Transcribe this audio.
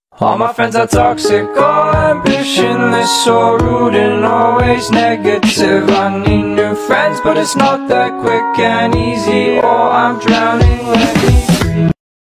All my friends are toxic, all ambitionless, so rude and always negative. I need new friends, but it's not that quick and easy, or I'm drowning. Let me